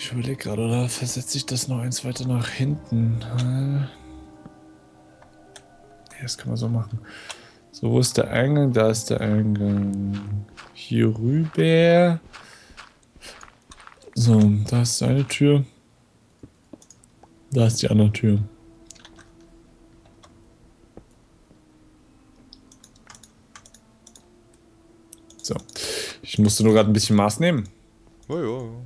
Ich überlege gerade, oder versetze ich das noch eins weiter nach hinten? Ja, das kann man so machen. So, wo ist der Eingang? Da ist der Eingang. Hier rüber. So, da ist eine Tür. Da ist die andere Tür. So. Ich musste nur gerade ein bisschen Maß nehmen. Oh, ja.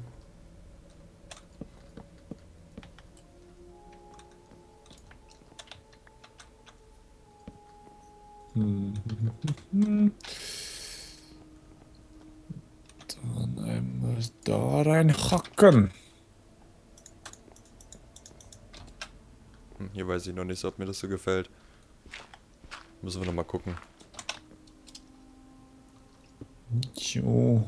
Dann einmal da reinhacken. Hier weiß ich noch nicht so, ob mir das so gefällt. Müssen wir noch mal gucken. Jo.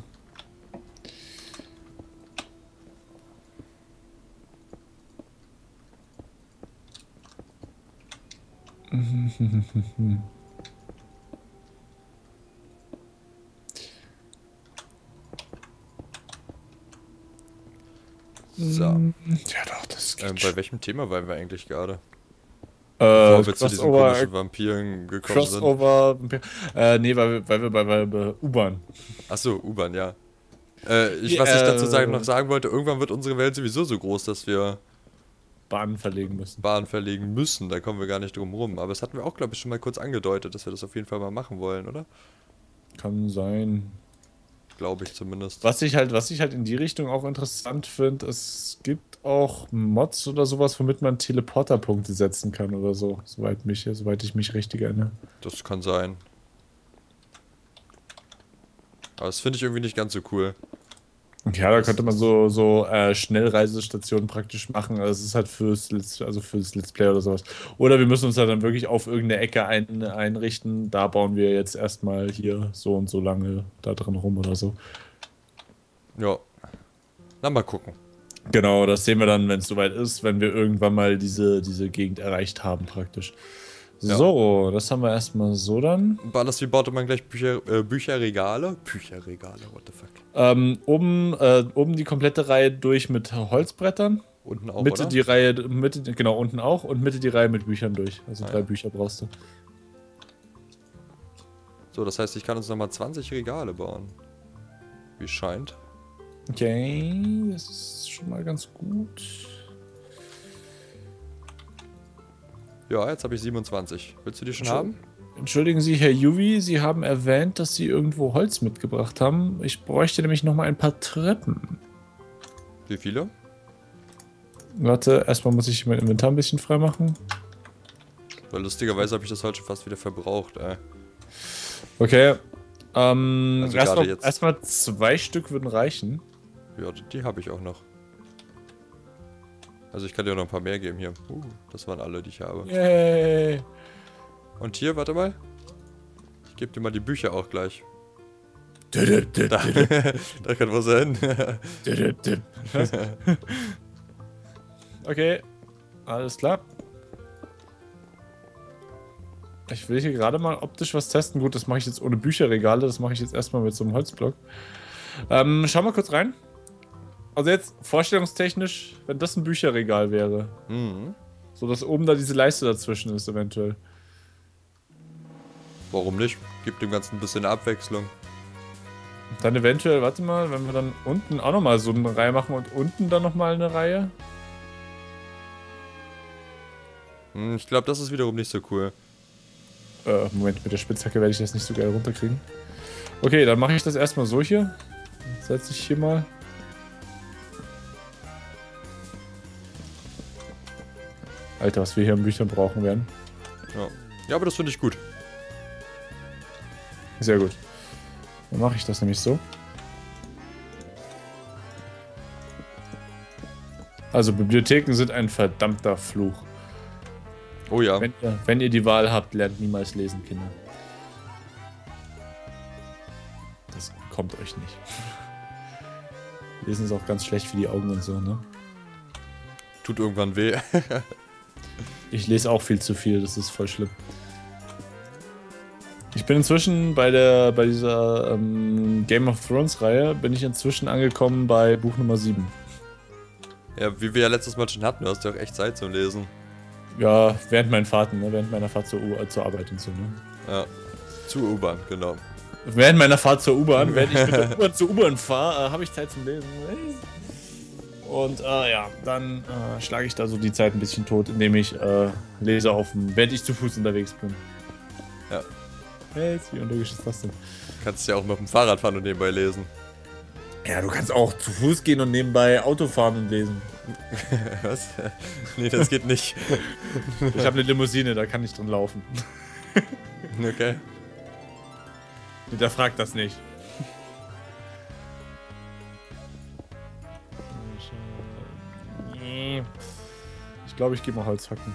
So. Ja doch, das geht Bei welchem Thema waren wir eigentlich gerade? schon. Bevor wir zu diesen komischen Vampiren gekommen sind. Crossover. Nee, weil wir bei U-Bahn. Achso, U-Bahn, ja. Was ich dazu noch sagen wollte, irgendwann wird unsere Welt sowieso so groß, dass wir Bahnen verlegen müssen. Bahn verlegen müssen. Da kommen wir gar nicht drum rum. Aber das hatten wir auch, glaube ich, schon mal kurz angedeutet, dass wir das auf jeden Fall mal machen wollen, oder? Kann sein. Glaube ich zumindest. Was ich halt in die Richtung auch interessant finde, es gibt auch Mods oder sowas, womit man Teleporterpunkte setzen kann oder so, soweit ich mich richtig erinnere. Das kann sein. Aber das finde ich irgendwie nicht ganz so cool. Ja, da könnte man so Schnellreisestationen praktisch machen. Also es ist halt fürs Let's Play oder sowas. Oder wir müssen uns halt dann wirklich auf irgendeine Ecke einrichten. Da bauen wir jetzt erstmal hier so und so lange da drin rum oder so. Ja. Na, mal gucken. Genau, das sehen wir dann, wenn es soweit ist, wenn wir irgendwann mal diese Gegend erreicht haben praktisch. Ja. So, das haben wir erstmal so dann. War das, wie baute man gleich Bücherregale? Bücherregale, what the fuck. Oben die komplette Reihe durch mit Holzbrettern. Unten auch, Mitte oder? die Reihe, genau, unten auch. Und Mitte die Reihe mit Büchern durch. Also 3 ja. Bücher brauchst du. So, das heißt, ich kann uns nochmal 20 Regale bauen. Wie scheint. Okay, das ist schon mal ganz gut. Ja, jetzt habe ich 27. Willst du die schon haben? Entschuldigen Sie, Herr Juvi, Sie haben erwähnt, dass Sie irgendwo Holz mitgebracht haben. Ich bräuchte nämlich noch mal ein paar Treppen. Wie viele? Warte, erstmal muss ich mein Inventar ein bisschen freimachen. Weil lustigerweise habe ich das heute schon fast wieder verbraucht, ey. Okay. Also erstmal 2 Stück würden reichen. Ja, die habe ich auch noch. Also ich kann dir noch ein paar mehr geben hier. Das waren alle, die ich habe. Yay! Und hier, warte mal. Ich gebe dir mal die Bücher auch gleich. Da kann was hin. Okay, alles klar. Ich will hier gerade mal optisch was testen. Gut, das mache ich jetzt ohne Bücherregale. Das mache ich jetzt erstmal mit so einem Holzblock. Schau mal kurz rein. Also jetzt vorstellungstechnisch, wenn das ein Bücherregal wäre. Mhm. So, dass oben da diese Leiste dazwischen ist eventuell. Warum nicht? Gibt dem Ganzen ein bisschen Abwechslung. Dann eventuell, warte mal, wenn wir dann unten auch nochmal so eine Reihe machen und unten dann nochmal eine Reihe. Ich glaube, das ist wiederum nicht so cool. Moment, mit der Spitzhacke werde ich das nicht so geil runterkriegen. Okay, dann mache ich das erstmal so hier. Setze ich hier mal. Alter, was wir hier an Büchern brauchen werden. Ja, ja, aber das finde ich gut. Sehr gut. Dann mache ich das nämlich so. Also Bibliotheken sind ein verdammter Fluch. Oh ja. Wenn ihr die Wahl habt, lernt niemals lesen, Kinder. Das kommt euch nicht. Lesen ist auch ganz schlecht für die Augen und so, ne? Tut irgendwann weh. Ich lese auch viel zu viel, das ist voll schlimm. Ich bin inzwischen bei dieser Game of Thrones Reihe, bin ich inzwischen angekommen bei Buch Nummer 7. Ja, wie wir ja letztes Mal schon hatten, du hast ja auch echt Zeit zum Lesen. Ja, während meinen Fahrten, ne? Während meiner Fahrt zur Arbeit und so, ne? Ja, zur U-Bahn, genau. Während meiner Fahrt zur U-Bahn, während ich mit der U-Bahn zur U-Bahn fahre, habe ich Zeit zum Lesen. Und ja, dann schlage ich da so die Zeit ein bisschen tot, indem ich lese während ich zu Fuß unterwegs bin. Ja. Hey, wie unlogisch ist das denn? Kannst ja auch mit dem Fahrrad fahren und nebenbei lesen. Ja, du kannst auch zu Fuß gehen und nebenbei Auto fahren und lesen. Was? Nee, das geht nicht. Ich habe eine Limousine, da kann ich drin laufen. Okay. Hinterfragt das nicht. Ich glaube, ich gehe mal Holz hacken.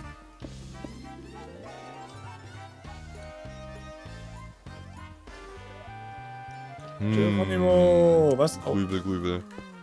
Geronimo, was? Grübel, Grübel.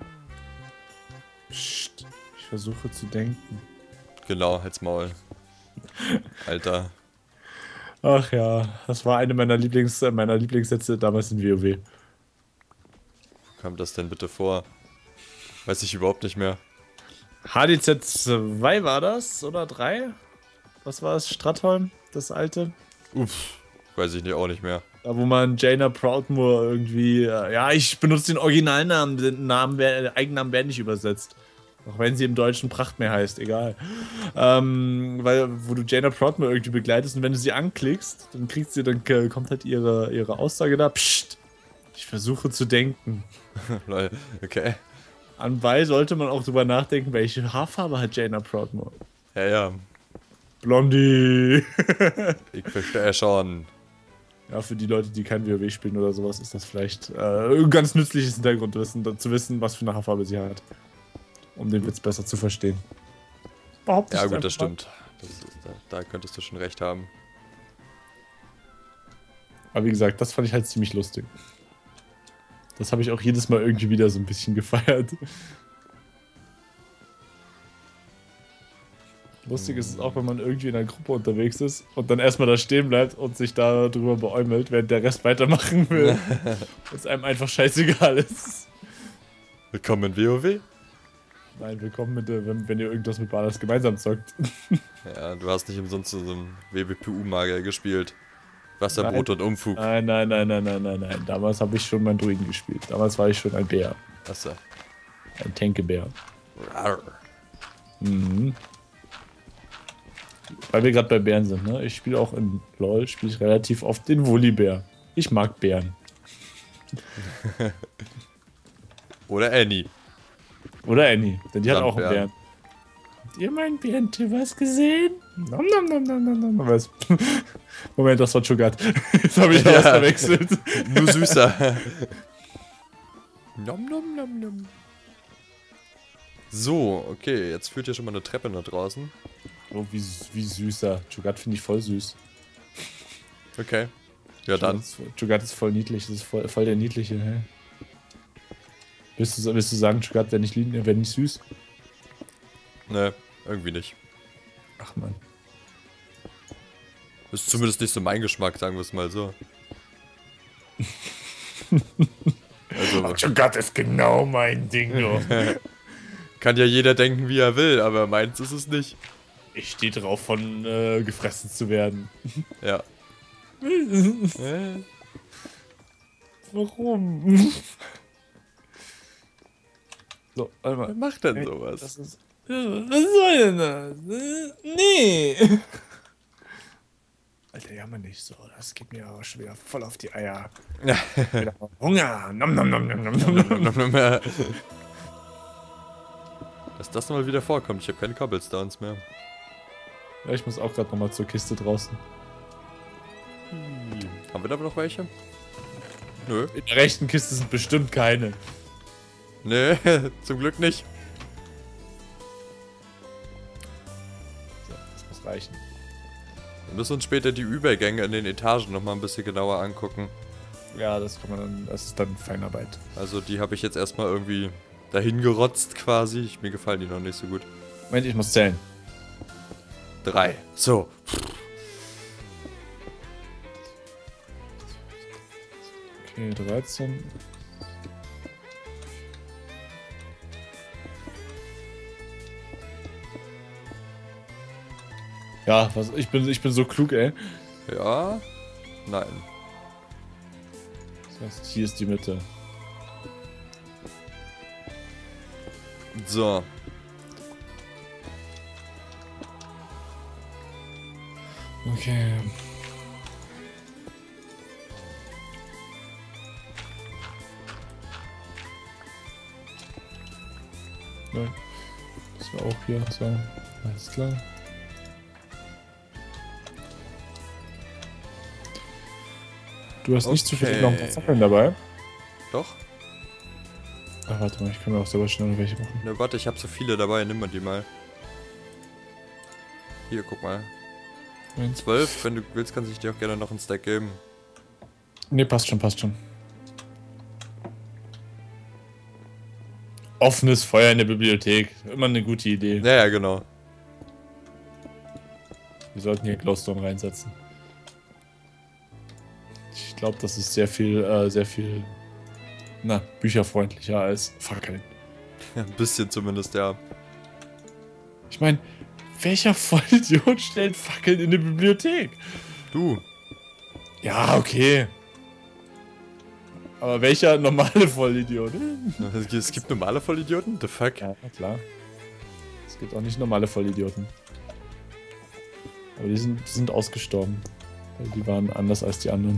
Psst, ich versuche zu denken. Genau, halt's Maul. Alter. Ach ja, das war eine meiner Lieblingssätze damals in WoW. Wo kam das denn bitte vor? Weiß ich überhaupt nicht mehr. HDZ 2 war das, oder 3? Was war es? Stratholm, das alte? Uff, weiß ich nicht, auch nicht mehr. Da, wo man Jaina Proudmoore irgendwie... ja, ich benutze den Originalnamen, Eigennamen werden nicht übersetzt. Auch wenn sie im Deutschen Prachtmeer heißt, egal. Wo du Jaina Proudmoore irgendwie begleitest und wenn du sie anklickst, dann kommt halt ihre Aussage da. Psst, ich versuche zu denken. Lol, okay. Anbei sollte man auch drüber nachdenken, welche Haarfarbe hat Jaina Proudmoore. Ja, ja. Blondie. Ich verstehe schon. Ja, für die Leute, die kein WoW spielen oder sowas, ist das vielleicht ein ganz nützliches Hintergrundwissen, zu wissen, was für eine Haarfarbe sie hat. Um den Witz besser zu verstehen. Behaupte ich Ja jetzt gut, das einfach mal. stimmt. Da könntest du schon recht haben. Aber wie gesagt, das fand ich halt ziemlich lustig. Das habe ich auch jedes Mal irgendwie wieder so ein bisschen gefeiert. Lustig ist es auch, wenn man irgendwie in einer Gruppe unterwegs ist und dann erstmal da stehen bleibt und sich da drüber beäumelt, während der Rest weitermachen will. Und es einem einfach scheißegal ist. Willkommen in WoW. Nein, willkommen mit, wenn ihr irgendwas mit Balas gemeinsam zockt. Ja, du hast nicht umsonst so einen WBPU-Magier gespielt. Wasserbrot und Umfug. Nein. Damals habe ich schon meinen Druiden gespielt. Damals war ich schon ein Bär. Achso. Ein Tänkebär. Rar. Mhm. Weil wir gerade bei Bären sind, ne? Ich spiele auch in LoL, spiele ich relativ oft den Wollibär. Ich mag Bären. Oder Annie. Oder Annie, denn die hat auch einen Sandbären. Bären. Habt ihr meinen Bären-Tibbers gesehen? Nom nom nom nom nom nom. Was? Moment, das war Cho'Gath. Jetzt habe ich da was verwechselt. Nur süßer. Nom nom nom nom. So, okay, jetzt führt hier schon mal eine Treppe nach draußen. Oh, wie süßer. Cho'Gath finde ich voll süß. Okay. Ja dann. Cho'Gath ist voll niedlich, das ist voll der niedliche, hä? Willst du sagen, Cho'Gath wäre nicht süß? Ne, irgendwie nicht. Ach man. Ist zumindest nicht so mein Geschmack, sagen wir es mal so. Also, Cho'Gath ist genau mein Ding, du. kann ja jeder denken, wie er will, aber meins ist es nicht. Ich stehe drauf, von gefressen zu werden. Ja. Warum? So, warte Wer mal. macht denn Das sowas? ist, was soll denn das? Nee. Alter, jammer nicht so. Das geht mir aber schon wieder voll auf die Eier. Wieder Hunger. Nom nom nom nom nom nom. Dass das mal wieder vorkommt. Ich habe keine Cobblestones mehr. Ja, ich muss auch gerade nochmal zur Kiste draußen. Haben wir da noch welche? Nö. In der rechten Kiste sind bestimmt keine. Nee, zum Glück nicht. So, das muss reichen. Wir müssen uns später die Übergänge in den Etagen nochmal ein bisschen genauer angucken. Ja, das ist dann Feinarbeit. Also die habe ich jetzt erstmal irgendwie dahin gerotzt quasi. Mir gefallen die noch nicht so gut. Moment, ich muss zählen. 3. So. Okay, 13. Ja, ich bin so klug, ey. Ja. Nein. Das heißt, hier ist die Mitte. So. Okay. Nein. Das war auch hier. So. Alles klar. Du hast nicht zufällig noch ein paar Fackeln dabei? Doch. Ach, warte mal, ich kann mir auch selber schnell welche machen. Ne, warte, ich habe so viele dabei. Nimm mal die mal. Hier, guck mal. 12. Wenn du willst, kann ich dir auch gerne noch einen Stack geben. Ne, passt schon, passt schon. Offenes Feuer in der Bibliothek. Immer eine gute Idee. Ja, ja, genau. Wir sollten hier Glowstone reinsetzen. Ich glaube, das ist sehr viel, bücherfreundlicher als Fackeln. Ein bisschen zumindest, ja. Ich meine, welcher Vollidiot stellt Fackeln in der Bibliothek? Du. Ja, okay. Aber welcher normale Vollidiot? Es gibt normale Vollidioten? The fuck? Ja, klar. Es gibt auch nicht normale Vollidioten. Aber die sind ausgestorben. Weil die waren anders als die anderen.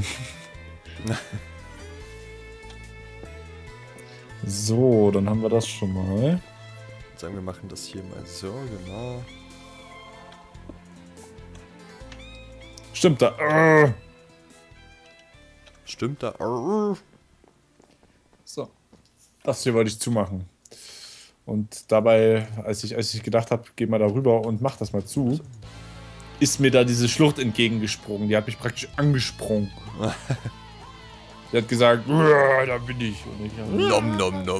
So, dann haben wir das schon mal. Sagen wir machen das hier mal so, genau. Stimmt da. Stimmt da. So. Das hier wollte ich zumachen. Und dabei, als ich gedacht habe, geh mal da rüber und mach das mal zu, ist mir da diese Schlucht entgegengesprungen. Die hat mich praktisch angesprungen. Sie hat gesagt, da bin ich. Und ich Nom nom nom.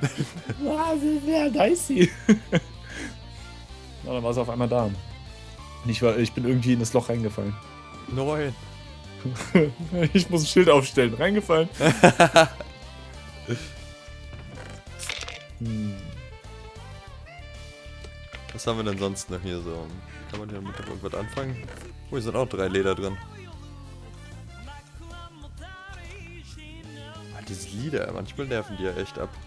Da ist sie. Na, dann war sie auf einmal da. Und ich bin irgendwie in das Loch reingefallen. Nein. Ich muss ein Schild aufstellen. Reingefallen. Was haben wir denn sonst noch hier so? Kann man hier mit irgendwas anfangen? Oh, hier sind auch 3 Leder drin. Ah, diese Lieder, manchmal nerven die ja echt ab.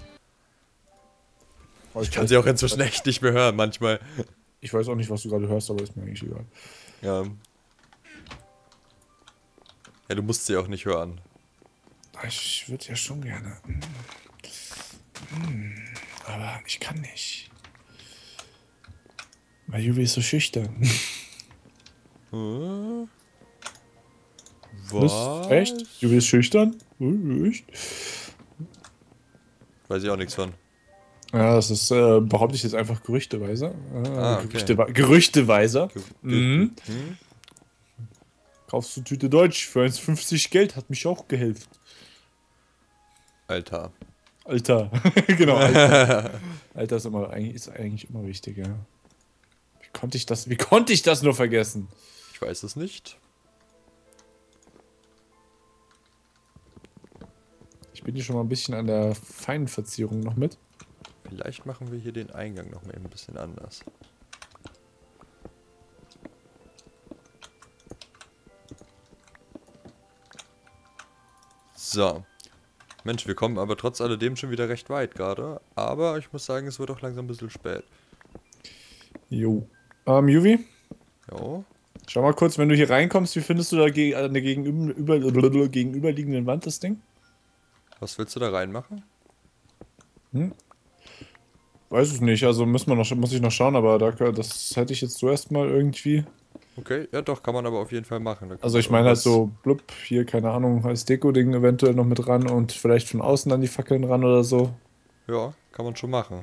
Ich kann sie auch inzwischen echt nicht mehr hören, manchmal. Ich weiß auch nicht, was du gerade hörst, aber ist mir eigentlich egal. Ja. Ja, du musst sie auch nicht hören. Ich würde ja schon gerne. Aber ich kann nicht. Weil Juvi ist so schüchtern. Was? Echt? Juvi ist schüchtern? Echt? Weiß ich auch nichts von. Ja, das ist, behaupte ich jetzt einfach gerüchteweise. Okay. Gerüchteweise. Mhm. Kaufst du Tüte Deutsch für 1,50 Geld, hat mich auch gehelfen. Alter. Alter. Genau, Alter. Alter ist eigentlich immer wichtig, ja. Wie konnte ich das nur vergessen? Ich weiß es nicht. Ich bin hier schon mal ein bisschen an der feinen Verzierung noch mit. Vielleicht machen wir hier den Eingang noch mal ein bisschen anders. So. Mensch, wir kommen aber trotz alledem schon wieder recht weit gerade. Aber ich muss sagen, es wird auch langsam ein bisschen spät. Jo. Juvi? Jo. Schau mal kurz, wenn du hier reinkommst, wie findest du da an der gegenüberliegenden Wand das Ding? Was willst du da reinmachen? Weiß es nicht, also muss ich noch schauen, aber das hätte ich jetzt zuerst mal irgendwie. Okay, ja doch, kann man aber auf jeden Fall machen. Also ich meine halt so, blub, hier, keine Ahnung, als Deko-Ding eventuell noch mit ran und vielleicht von außen an die Fackeln ran oder so. Ja, kann man schon machen.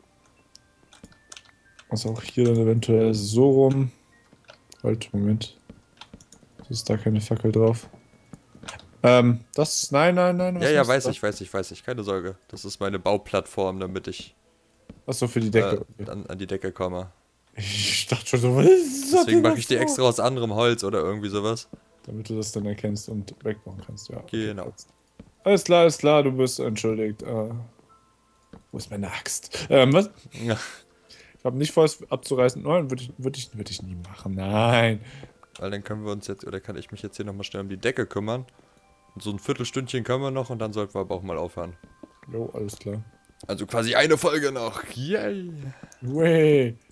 Also auch hier dann eventuell so rum. Halt, Moment. Ist da keine Fackel drauf? Nein. Ja, weiß ich. Keine Sorge. Das ist meine Bauplattform, damit ich Achso, für die Decke. an die Decke komme. Ich dachte schon so, was ist das? Deswegen mache ich die extra aus anderem Holz oder irgendwie sowas. Damit du das dann erkennst und wegbauen kannst, ja. Genau. Alles klar, du bist entschuldigt. Wo ist meine Axt? Was? Ja. habe nicht vor, es abzureißen. Nein, würde ich nie machen. Nein. Weil dann können wir uns jetzt, oder kann ich mich jetzt hier nochmal schnell um die Decke kümmern. Und so ein Viertelstündchen können wir noch und dann sollten wir aber auch mal aufhören. Jo, alles klar. Also quasi eine Folge noch. Yay! Way.